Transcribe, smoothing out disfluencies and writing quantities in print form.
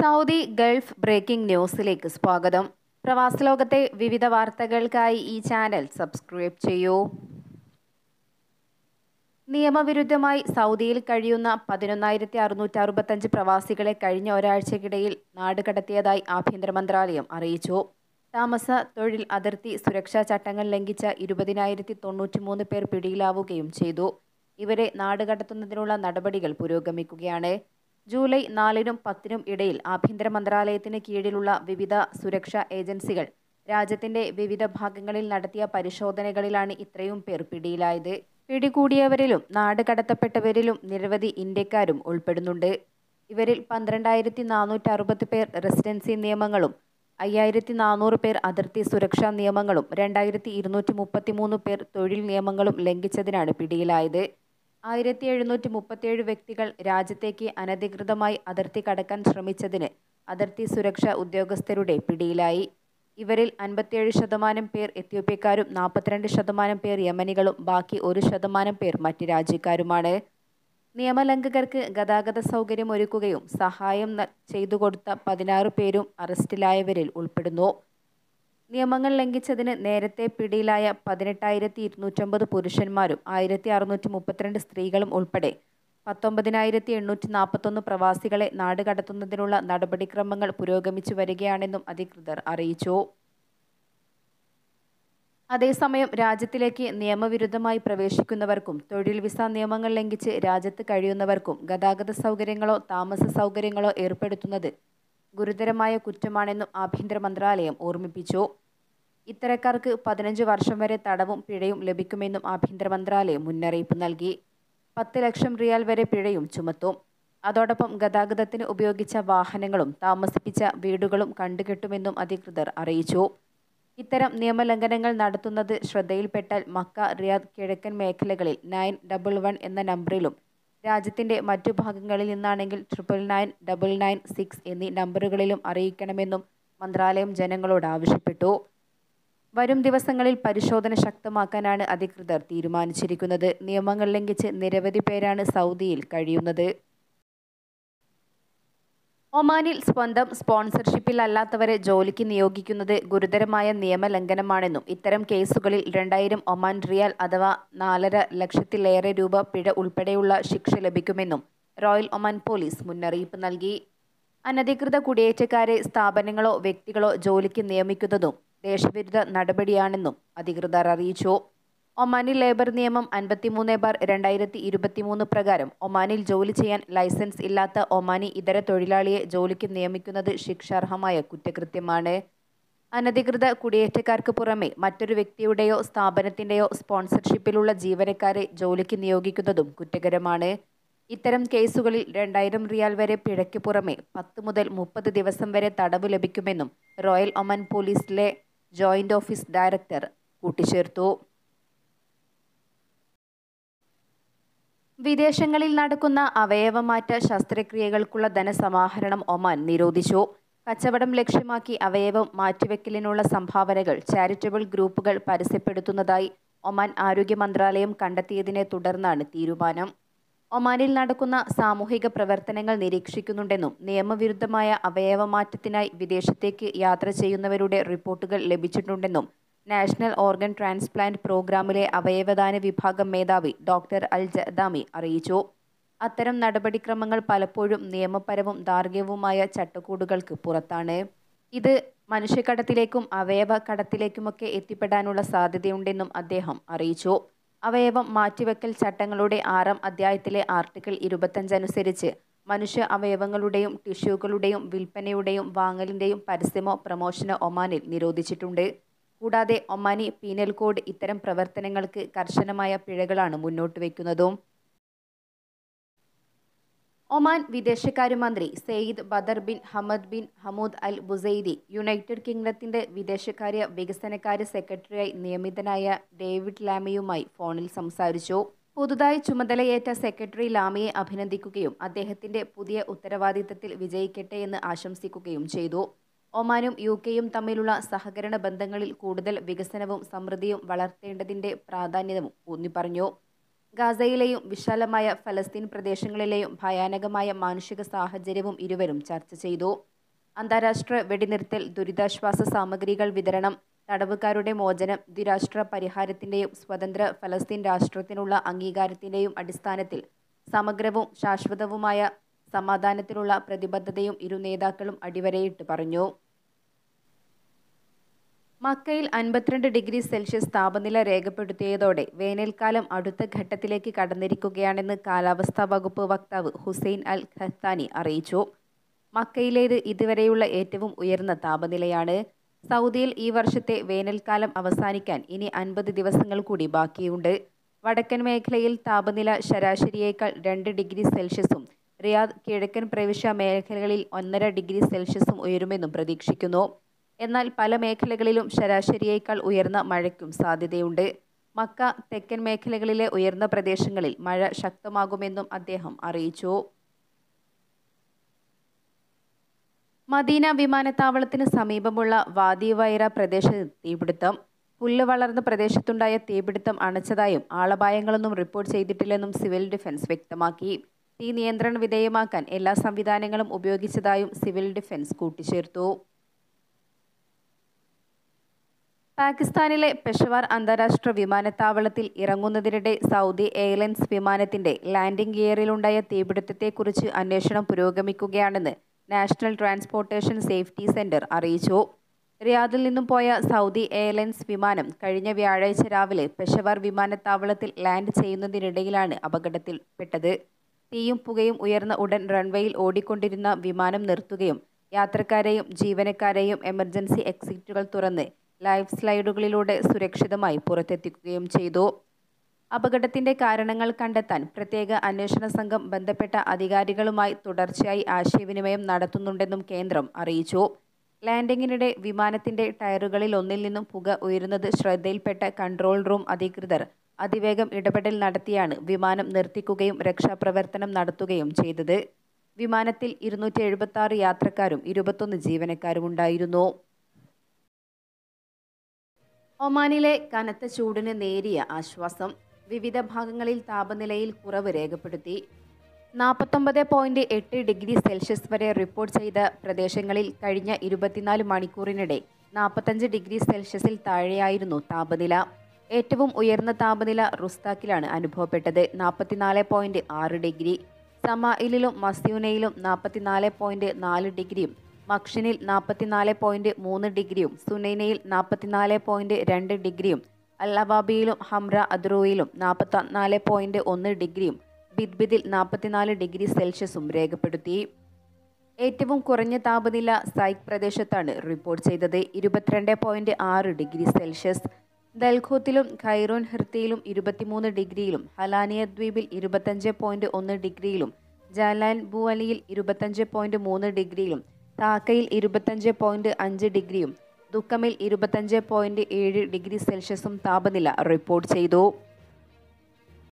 Saudi Gulf breaking ന്യൂസിലേക്ക് സ്വാഗതം. പ്രവാസലോകത്തെ വിവിധ വാർത്തകൾക്കായി ഈ ചാനൽ സബ്സ്ക്രൈബ് ചെയ്യൂ. നിയമവിരുദ്ധമായി സൗദിയിൽ കഴിയുന്ന 11,665 പ്രവാസികളെ കഴിഞ്ഞ ഒരാഴ്ചക്കിടയിൽ നാടുകടത്തിയതായി ആഭ്യന്തര മന്ത്രാലയം അറിയിച്ചു. താമസ, തൊഴിൽ, അതിർത്തി സുരക്ഷാ ചട്ടങ്ങൾ ലംഘിച്ച 20,093 പേർ പിടിയിലാവുകയും ചെയ്തു. ഇവരെ നാടുകടത്തുന്നതിനുള്ള നടപടികൾ പുരോഗമിക്കുകയാണ്. ജൂലൈ 4-നും 10-നും ഇടയിൽ ആഭ്യന്തര മന്ത്രാലയത്തിന് കീഴിലുള്ള വിവിധ സുരക്ഷാ ഏജൻസികൾ രാജ്യത്തിന്റെ വിവിധ ഭാഗങ്ങളിൽ നടത്തിയ പരിശോധനകളിലാണ് ഇത്രയും പേർ പിടിയിലായത്. പിടികൂടിയവരിലും നാടുകടത്തപ്പെട്ടവരിലും നിരവധി ഇന്ത്യക്കാരും ഉൾപ്പെടുന്നുണ്ട്. ഇവരിൽ 12,460 പേർ റെസിഡൻസി നിയമങ്ങളും 5,400 പേർ അതിർത്തി സുരക്ഷാ നിയമങ്ങളും 2,233 പേർ തൊഴിൽ നിയമങ്ങളും ലംഘിച്ചതിനാണ് പിടിയിലായത്. 1,737 വ്യക്തികൾ രാജ്യത്തേക്ക് അനധികൃതമായി അതിർത്തി കടക്കാൻ ശ്രമിച്ചതിന് അതിർത്തി സുരക്ഷാ ഉദ്യോഗസ്ഥരുടെ പിടിയിലായി. ഇവരിൽ 57% പേർ എത്യോപ്യക്കാരും 42% പേർ യമനികളും ബാക്കി 1% പേർ മറ്റ് രാജ്യക്കാരുമാണ്. നിയമലംഘകർക്ക് ഗതാഗത സൗകര്യം ഒരുക്കുകയും സഹായം ചെയ്തുകൊടുത്ത 16 പേരും അറസ്റ്റിലായവരിൽ ഉൾപ്പെടുന്നു. നിയമങ്ങൾ ലംഘിച്ചതിന് നേരത്തെ പിടിയിലായ 18,250 പുരുഷന്മാരും 1,632 സ്ത്രീകളും ഉൾപ്പെടെ 19,841 പ്രവാസികളെ നാടുകടത്തുന്നതിനുള്ള നടപടിക്രമങ്ങൾ പുരോഗമിച്ചു വരികയാണെന്നും അധികൃതർ അറിയിച്ചു. അതേസമയം രാജ്യത്തിലേക്ക് നിയമവിരുദ്ധമായി പ്രവേശിക്കുന്നവർക്കും തൊഴിൽ വിസ നിയമങ്ങൾ ലംഘിച്ച് രാജ്യത്ത് കഴിയുന്നവർക്കും ഗതാഗത സൗകര്യങ്ങളോ താമസ സൗകര്യങ്ങളോ ഏർപ്പെടുത്തുന്നത് ഗുരുതരമായ കുറ്റമാണെന്നും ആഭ്യന്തര മന്ത്രാലയം ഓർമ്മിപ്പിച്ചു. ഇത്തരക്കാർക്ക് 15 വർഷം വരെ തടവും പിഴയും ലഭിക്കുമെന്നും ആഭ്യന്തര മന്ത്രാലയം മുന്നറിയിപ്പ് നൽകി. 10 ലക്ഷം റിയാൽ വരെ പിഴയും ചുമത്തും. അതോടൊപ്പം ഗതാഗതത്തിന് ഉപയോഗിച്ച വാഹനങ്ങളും താമസിപ്പിച്ച വീടുകളും കണ്ടുകെട്ടുമെന്നും അധികൃതർ അറിയിച്ചു. ഇത്തരം നിയമലംഘനങ്ങൾ നടത്തുന്നത് ശ്രദ്ധയിൽപ്പെട്ടാൽ മക്ക, റിയാദ്, കിഴക്കൻ മേഖലകളിൽ 911 എന്ന നമ്പറിലും രാജ്യത്തിന്റെ മറ്റു ഭാഗങ്ങളിൽ നിന്നാണെങ്കിൽ 999996 എന്നീ നമ്പറുകളിലും അറിയിക്കണമെന്നും മന്ത്രാലയം ജനങ്ങളോട് ആവശ്യപ്പെട്ടു. വരും ദിവസങ്ങളിൽ പരിശോധന ശക്തമാക്കാനാണ് അധികൃതർ തീരുമാനിച്ചിരിക്കുന്നത്. നിയമങ്ങൾ ലംഘിച്ച് നിരവധി പേരാണ് സൗദിയിൽ കഴിയുന്നത്. ഒമാനിൽ സ്വന്തം സ്പോൺസർഷിപ്പിൽ അല്ലാത്തവരെ ജോലിക്ക് നിയോഗിക്കുന്നത് ഗുരുതരമായ നിയമലംഘനമാണെന്നും ഇത്തരം കേസുകളിൽ 2,000 ഒമാൻ റിയാൽ അഥവാ 4.5 ലക്ഷത്തിലേറെ രൂപ പിഴ ഉൾപ്പെടെയുള്ള ശിക്ഷ ലഭിക്കുമെന്നും റോയൽ ഒമാൻ പോലീസ് മുന്നറിയിപ്പ് നൽകി. അനധികൃത കുടിയേറ്റക്കാരെ സ്ഥാപനങ്ങളോ വ്യക്തികളോ ജോലിക്ക് നിയമിക്കുന്നതും ദേശവിരുദ്ധ നടപടിയാണെന്നും അധികൃതർ അറിയിച്ചു. ഒമാനിൽ ലേബർ നിയമം 53/2023 പ്രകാരം ഒമാനിൽ ജോലി ചെയ്യാൻ ലൈസൻസ് ഇല്ലാത്ത ഒമാനി ഇതര തൊഴിലാളിയെ ജോലിക്ക് നിയമിക്കുന്നത് ശിക്ഷാർഹമായ കുറ്റകൃത്യമാണ്. അനധികൃത കുടിയേറ്റക്കാർക്ക് പുറമെ മറ്റൊരു വ്യക്തിയുടെയോ സ്ഥാപനത്തിന്റെയോ സ്പോൺസർഷിപ്പിലുള്ള ജീവനക്കാരെ ജോലിക്ക് നിയോഗിക്കുന്നതും കുറ്റകരമാണ്. ഇത്തരം കേസുകളിൽ 2,000 റിയാൽ വരെ പിഴയ്ക്ക് പുറമെ 10 മുതൽ 30 ദിവസം വരെ തടവ് ലഭിക്കുമെന്നും റോയൽ ഒമാൻ പോലീസിലെ ജോയിന്റ് ഓഫീസ് ഡയറക്ടർ കൂട്ടിച്ചേർത്തു. വിദേശങ്ങളിൽ നടക്കുന്ന അവയവമാറ്റ ശസ്ത്രക്രിയകൾക്കുള്ള ധനസമാഹരണം ഒമാൻ നിരോധിച്ചു. കച്ചവടം ലക്ഷ്യമാക്കി അവയവം മാറ്റിവെക്കലിനുള്ള സംഭാവനകൾ ചാരിറ്റബിൾ ഗ്രൂപ്പുകൾ പരസ്യപ്പെടുത്തുന്നതായി ഒമാൻ ആരോഗ്യ മന്ത്രാലയം കണ്ടെത്തിയതിനെ തുടർന്നാണ് തീരുമാനം. ഒമാനിൽ നടക്കുന്ന സാമൂഹിക പ്രവർത്തനങ്ങൾ നിരീക്ഷിക്കുന്നുണ്ടെന്നും നിയമവിരുദ്ധമായ അവയവമാറ്റത്തിനായി വിദേശത്തേക്ക് യാത്ര ചെയ്യുന്നവരുടെ റിപ്പോർട്ടുകൾ ലഭിച്ചിട്ടുണ്ടെന്നും നാഷണൽ ഓർഗൻ ട്രാൻസ്പ്ലാന്റ് പ്രോഗ്രാമിലെ അവയവദാന വിഭാഗം മേധാവി ഡോക്ടർ അൽ ജദാമി അറിയിച്ചു. അത്തരം നടപടിക്രമങ്ങൾ പലപ്പോഴും നിയമപരവും ധാർമ്മികവുമായ ചട്ടക്കൂടുകൾക്ക് പുറത്താണ്. ഇത് മനുഷ്യക്കടത്തിലേക്കും അവയവ കടത്തിലേക്കുമൊക്കെ എത്തിപ്പെടാനുള്ള സാധ്യതയുണ്ടെന്നും അദ്ദേഹം അറിയിച്ചു. അവയവം മാറ്റിവെക്കൽ ചട്ടങ്ങളുടെ 6-ാം അധ്യായത്തിലെ ആർട്ടിക്കിൾ 25 അനുസരിച്ച് മനുഷ്യ അവയവങ്ങളുടെയും ടിഷ്യൂകളുടെയും വിൽപ്പനയുടെയും വാങ്ങലിന്റെയും പരസ്യമോ പ്രമോഷനോ ഒമാനിൽ നിരോധിച്ചിട്ടുണ്ട്. കൂടാതെ ഒമാനി പീനൽ കോഡ് ഇത്തരം പ്രവർത്തനങ്ങൾക്ക് കർശനമായ പിഴകളാണ് മുന്നോട്ട് വയ്ക്കുന്നതും. ഒമാൻ വിദേശകാര്യമന്ത്രി Sayyid Badr bin Hamad bin Hamood Al Busaidi United കിങ്ഡത്തിന്റെ വിദേശകാര്യ വികസനകാര്യ സെക്രട്ടറിയായി നിയമിതനായ ഡേവിഡ് ലാമിയുമായി ഫോണിൽ സംസാരിച്ചു. പുതുതായി ചുമതലയേറ്റ സെക്രട്ടറി ലാമിയെ അഭിനന്ദിക്കുകയും അദ്ദേഹത്തിന്റെ പുതിയ ഉത്തരവാദിത്തത്തിൽ വിജയിക്കട്ടെ എന്ന് ആശംസിക്കുകയും ചെയ്തു. ഒമാനും UK-യും തമ്മിലുള്ള സഹകരണ ബന്ധങ്ങളിൽ കൂടുതൽ വികസനവും സമൃദ്ധിയും വളർത്തേണ്ടതിന്റെ പ്രാധാന്യവും ഊന്നിപ്പറഞ്ഞു. ഗാസയിലെയും വിശാലമായ ഫലസ്തീൻ പ്രദേശങ്ങളിലെയും ഭയാനകമായ മാനുഷിക സാഹചര്യവും ഇരുവരും ചർച്ച ചെയ്തു. അന്താരാഷ്ട്ര വെടിനിർത്തൽ, ദുരിതാശ്വാസ സാമഗ്രികൾ വിതരണം, തടവുകാരുടെ മോചനം, ദ്വിരാഷ്ട്ര പരിഹാരത്തിന്റെയും സ്വതന്ത്ര ഫലസ്തീൻ രാഷ്ട്രത്തിനുള്ള അംഗീകാരത്തിന്റെയും അടിസ്ഥാനത്തിൽ സമഗ്രവും ശാശ്വതവുമായ സമാധാനത്തിനുള്ള പ്രതിബദ്ധതയും ഇരു നേതാക്കളും അടിവരയിട്ട് പറഞ്ഞു. മക്കയിൽ 52 ഡിഗ്രി സെൽഷ്യസ് താപനില രേഖപ്പെടുത്തിയതോടെ വേനൽക്കാലം അടുത്ത ഘട്ടത്തിലേക്ക് കടന്നിരിക്കുകയാണെന്ന് കാലാവസ്ഥാ വകുപ്പ് വക്താവ് ഹുസൈൻ അൽ ഖഹ്താനി അറിയിച്ചു. മക്കയിലേത് ഇതുവരെയുള്ള ഏറ്റവും ഉയർന്ന താപനിലയാണ്. സൗദിയിൽ ഈ വർഷത്തെ വേനൽക്കാലം അവസാനിക്കാൻ ഇനി 50 ദിവസങ്ങൾ കൂടി ബാക്കിയുണ്ട്. വടക്കൻ മേഖലയിൽ താപനില ശരാശരിയേക്കാൾ 2 ഡിഗ്രി സെൽഷ്യസും റിയാദ്, കിഴക്കൻ പ്രവിശ്യ മേഖലകളിൽ 1.5 ഡിഗ്രി സെൽഷ്യസും ഉയരുമെന്നും പ്രതീക്ഷിക്കുന്നു. എന്നാൽ പല മേഖലകളിലും ശരാശരിയേക്കാൾ ഉയർന്ന മഴയ്ക്കും സാധ്യതയുണ്ട്. മക്ക, തെക്കൻ മേഖലകളിലെ ഉയർന്ന പ്രദേശങ്ങളിൽ മഴ ശക്തമാകുമെന്നും അദ്ദേഹം അറിയിച്ചു. മദീന വിമാനത്താവളത്തിന് സമീപമുള്ള വാദി വൈറ പ്രദേശത്ത് തീപിടുത്തം. പുല്ല് വളർന്ന പ്രദേശത്തുണ്ടായ തീപിടുത്തം അണച്ചതായും ആളപായങ്ങളൊന്നും റിപ്പോർട്ട് ചെയ്തിട്ടില്ലെന്നും സിവിൽ ഡിഫൻസ് വ്യക്തമാക്കി. തീ നിയന്ത്രണ വിധേയമാക്കാൻ എല്ലാ സംവിധാനങ്ങളും ഉപയോഗിച്ചതായും സിവിൽ ഡിഫൻസ് കൂട്ടിച്ചേർത്തു. പാകിസ്ഥാനിലെ പെഷവാർ അന്താരാഷ്ട്ര വിമാനത്താവളത്തിൽ ഇറങ്ങുന്നതിനിടെ സൗദി എയർലൈൻസ് വിമാനത്തിന്റെ ലാൻഡിംഗ് ഗിയറിലുണ്ടായ തീപിടുത്തത്തെക്കുറിച്ച് അന്വേഷണം പുരോഗമിക്കുകയാണെന്ന് നാഷണൽ ട്രാൻസ്പോർട്ടേഷൻ സേഫ്റ്റി സെന്റർ അറിയിച്ചു. റിയാദിൽ നിന്നും പോയ സൗദി എയർലൈൻസ് വിമാനം കഴിഞ്ഞ വ്യാഴാഴ്ച രാവിലെ പെഷവാർ വിമാനത്താവളത്തിൽ ലാൻഡ് ചെയ്യുന്നതിനിടയിലാണ് അപകടത്തിൽപ്പെട്ടത്. തീയും പുകയും ഉയർന്ന ഉടൻ റൺവേയിൽ ഓടിക്കൊണ്ടിരുന്ന വിമാനം നിർത്തുകയും യാത്രക്കാരെയും ജീവനക്കാരെയും എമർജൻസി എക്സിറ്റുകൾ തുറന്ന് ലൈഫ് സ്ലൈഡുകളിലൂടെ സുരക്ഷിതമായി പുറത്തെത്തിക്കുകയും ചെയ്തു. അപകടത്തിന്റെ കാരണങ്ങൾ കണ്ടെത്താൻ പ്രത്യേക അന്വേഷണ സംഘം ബന്ധപ്പെട്ട അധികാരികളുമായി തുടർച്ചയായി ആശയവിനിമയം നടത്തുന്നുണ്ടെന്നും കേന്ദ്രം അറിയിച്ചു. ലാൻഡിങ്ങിനിടെ വിമാനത്തിന്റെ ടയറുകളിലൊന്നിൽ നിന്നും പുക ഉയരുന്നത് ശ്രദ്ധയിൽപ്പെട്ട കൺട്രോൾ റൂം അധികൃതർ അതിവേഗം ഇടപെടൽ നടത്തിയാണ് വിമാനം നിർത്തിക്കുകയും രക്ഷാപ്രവർത്തനം നടത്തുകയും ചെയ്തത്. വിമാനത്തിൽ 276 യാത്രക്കാരും 21 ജീവനക്കാരുമുണ്ടായിരുന്നു. ഒമാനിലെ കനത്ത ചൂടിന് നേരിയ ആശ്വാസം. വിവിധ ഭാഗങ്ങളിൽ താപനിലയിൽ കുറവ് രേഖപ്പെടുത്തി. 49.8 ഡിഗ്രി സെൽഷ്യസ് വരെ റിപ്പോർട്ട് ചെയ്ത പ്രദേശങ്ങളിൽ കഴിഞ്ഞ 24 മണിക്കൂറിനിടെ 45 ഡിഗ്രി സെൽഷ്യസിൽ താഴെയായിരുന്നു താപനില. ഏറ്റവും ഉയർന്ന താപനില റുസ്താക്കിലാണ് അനുഭവപ്പെട്ടത്, 44.6 ഡിഗ്രി. സമായിലും മസ്യൂനയിലും 44.4 ഡിഗ്രിയും മക്ഷനിൽ 44.3 ഡിഗ്രിയും സുനൈനയിൽ 44.2 ഡിഗ്രിയും അൽ-അവാബിയിലും ഹംറ അദ്റൂയിലും 44.1 ഡിഗ്രിയും ബിദ്ബിദിൽ 44 ഡിഗ്രി സെൽഷ്യസും രേഖപ്പെടുത്തി. ഏറ്റവും കുറഞ്ഞ താപനില സൈക് പ്രദേശത്താണ് റിപ്പോർട്ട് ചെയ്തത്, 22.6 ഡിഗ്രി സെൽഷ്യസ്. ദൽഖോത്തിലും ഖൈറൂൻ ഹിർത്തിയിലും 23 ഡിഗ്രിയിലും ഹലാനിയ ദ്വീപിൽ 25.1 ഡിഗ്രിയിലും ജാലാൻ ബുവലിയിൽ 25.3 ഡിഗ്രിയിലും താക്കയിൽ 25.5 ഡിഗ്രിയും ദുക്കമിൽ 25.7 ഡിഗ്രി സെൽഷ്യസും താപനില റിപ്പോർട്ട് ചെയ്തു.